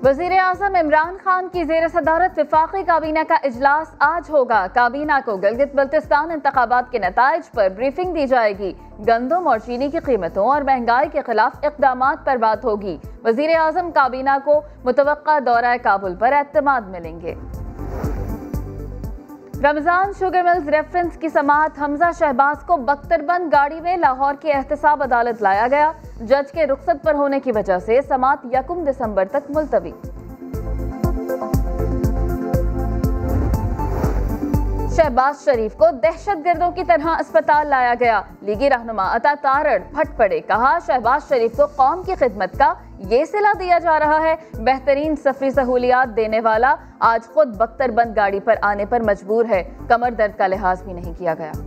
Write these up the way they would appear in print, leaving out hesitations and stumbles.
वज़ीर आज़म इमरान खान की ज़ेर सदारत वफाकी काबीना का इजलास आज होगा। काबीना को गिलगित बल्तिस्तान इंतखाबात के नताइज पर ब्रीफिंग दी जाएगी। गंदम और चीनी की कीमतों और महंगाई के खिलाफ इक़दामात पर बात होगी। वज़ीर आज़म काबीना को मुतवक्का दौरा काबुल पर एतमाद मिलेंगे। रमजान शुगर मिल्स रेफरेंस की समाअत हमजा शहबाज को बख्तरबंद गाड़ी में लाहौर की एहतसाब अदालत लाया गया। जज के रुखसत पर होने की वजह से समाअत 1 दिसंबर तक मुलतवी। शहबाज शरीफ को दहशतगर्दों की तरह अस्पताल लाया गया। लीगी रहनुमा अता तारड़ फट पड़े, कहा शहबाज शरीफ को कौम की खिदमत का ये सिला दिया जा रहा है। बेहतरीन सफरी सहूलियात देने वाला आज खुद बख्तरबंद गाड़ी पर आने पर मजबूर है। कमर दर्द का लिहाज भी नहीं किया गया।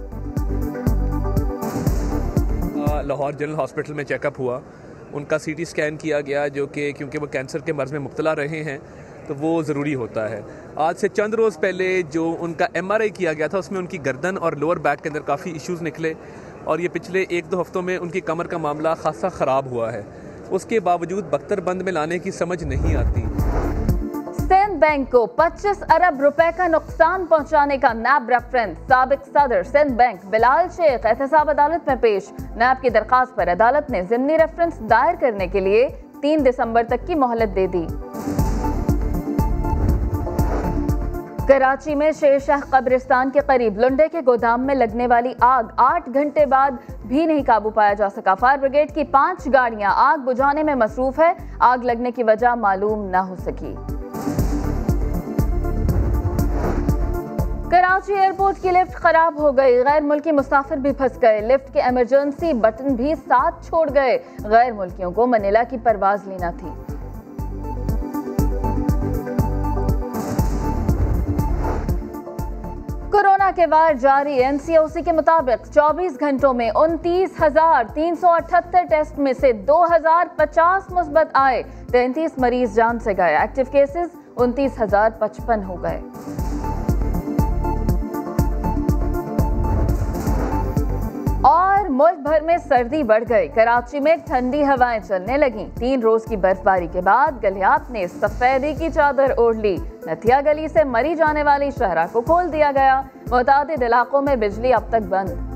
लाहौर जनरल हॉस्पिटल में चेकअप हुआ, उनका सीटी स्कैन किया गया, जो कि क्योंकि वो कैंसर के मर्ज़ में मुब्तला रहे हैं तो वो ज़रूरी होता है। आज से चंद रोज़ पहले जो उनका MRI किया गया था उसमें उनकी गर्दन और लोअर बैक के अंदर काफ़ी इश्यूज़ निकले और ये पिछले 1-2 हफ्तों में उनकी कमर का मामला खासा ख़राब हुआ है। उसके बावजूद बख्तरबंद में लाने की समझ नहीं आती। सिंध बैंक को 25 अरब रुपए का नुकसान पहुंचाने का नैब रेफरेंस। साबिक सदर सिंध बैंक बिलाल शेख एहतसाब अदालत में पेश। नैब की दरखास्त पर अदालत ने ज़िमनी रेफरेंस दायर करने के लिए 3 दिसंबर तक की मोहलत दे दी। कराची में शेरशाह कब्रिस्तान के करीब लुंडे के गोदाम में लगने वाली आग 8 घंटे बाद भी नहीं काबू पाया जा सका। फायर ब्रिगेड की 5 गाड़ियां आग बुझाने में मसरूफ है। आग लगने की वजह मालूम न हो सकी। कराची एयरपोर्ट की लिफ्ट खराब हो गई, गैर मुल्की मुसाफिर भी फंस गए। लिफ्ट के इमरजेंसी बटन भी साथ छोड़ गए। गैर मुल्कियों को मनीला की परवाज लेना थी। कोरोना के वार जारी। NCOC के मुताबिक 24 घंटों में 29,378 टेस्ट में से 2,050 मुस्बत आए। 33 मरीज जान से गए। एक्टिव केसेस 29,055 हो गए। और मुल्क भर में सर्दी बढ़ गई। कराची में ठंडी हवाएं चलने लगी। 3 रोज की बर्फबारी के बाद गलियात ने सफेदी की चादर ओढ़ ली। नथिया गली से मरी जाने वाली शहरा को खोल दिया गया। मुतादिद इलाकों में बिजली अब तक बंद।